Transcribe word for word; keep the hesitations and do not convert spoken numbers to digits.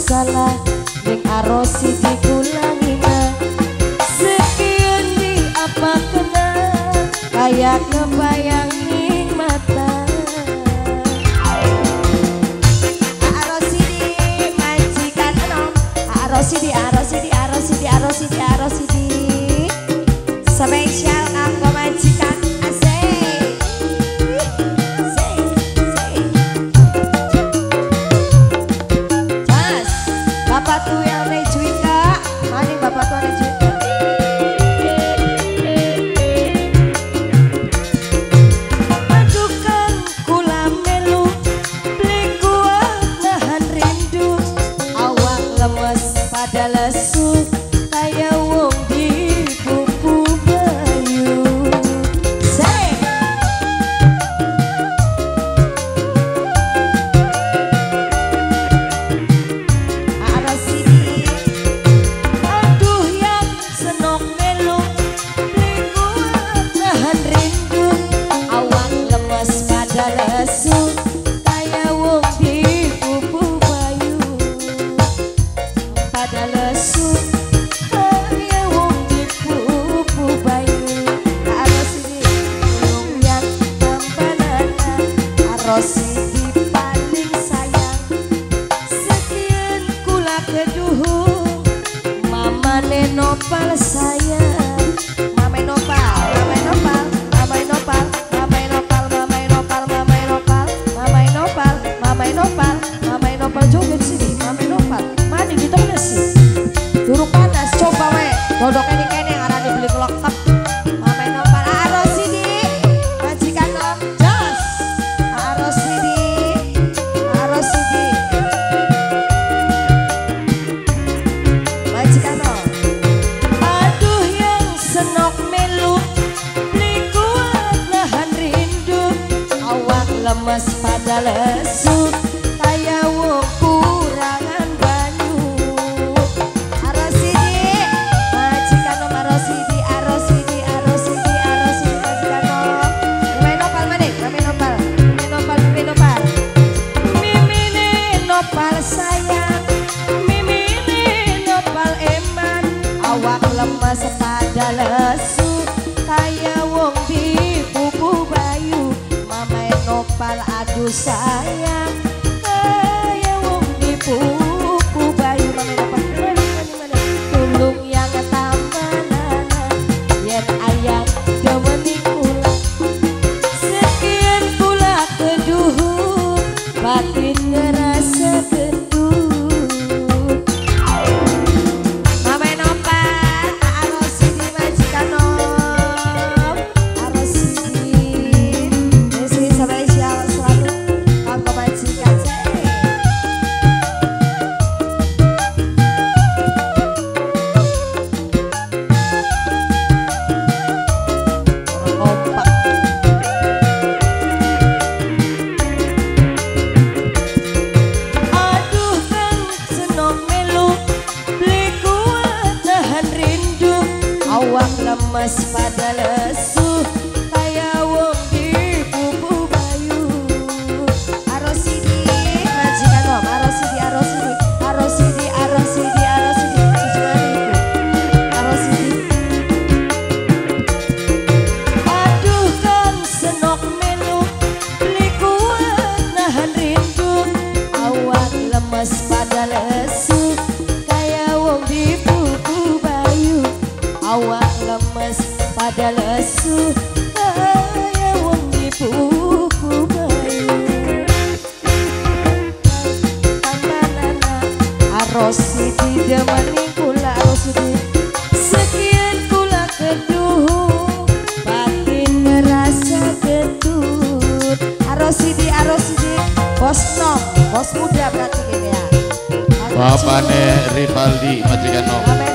salah ning arosi dikulangina sekian di apa kena kayak ngebayangin mata arosi di majikan enom arosi di arosi di arosi di arosi di arosi di spesial kanggo majikan Bapak tuh yang nejuin kak, mana bapak tuh nejuin kak? Madukan kula melu, beli kuat nahan rindu, awak lemes pada lesu, kayak wong di kupu bayu. Say. Arosi di paling sayang sekian kula keduhung mama nenopal sayang mama nopal mama nopal mama nopal mama nopal mama nopal mama nopal mama nopal mama nopal mama nopal joget sini mama nopal mana gitu mana sih duruk panas coba we dodok ini kene yang arah dibeli kelokap mama nopal arosi di majikan nom jos arosi di arosi di majikan nom aduh yang senok melu beli kuat nahan rindu awak lemes pada lesu kayak wong kurangan banyu arosi di majikan nom arosi di arosi di arosi di arosi di majikan nom main nopal mana main nopal main nopal main nopal mimine nopal sayang mimine nopal eman awak lemes pada lesu kayak wong di pupu bayu mama nopal aduh sayang kayak wong di pupu bayu mama nopal mana mana mana tulung yang tambanana yen ayang demeni kula sekian kula keduhung batin ngerasa gedut mama nopal arosi di majikan nom arosi di misi spesial selalu kanggo majikan orang kompak aduh kan senok melu beli kuat nahan rindu awak lemes pada lesu kayak wong di pupu bayu arosi di majikan nom arosi di arosi di arosi di arosi di arosi di arosi di aduh kan senok melu beli kuat nahan rindu awak lemes pada lesu kayak wong di pupu bayu awak lemes pada lesu kayak wong di pupu bayu tantanana arosi di demani kula arosi di sekian kula keduhung batin ngerasa getut arosi di arosi di bos nom bos muda berarti gini ya Bapaknya Rivaldi majikan nom.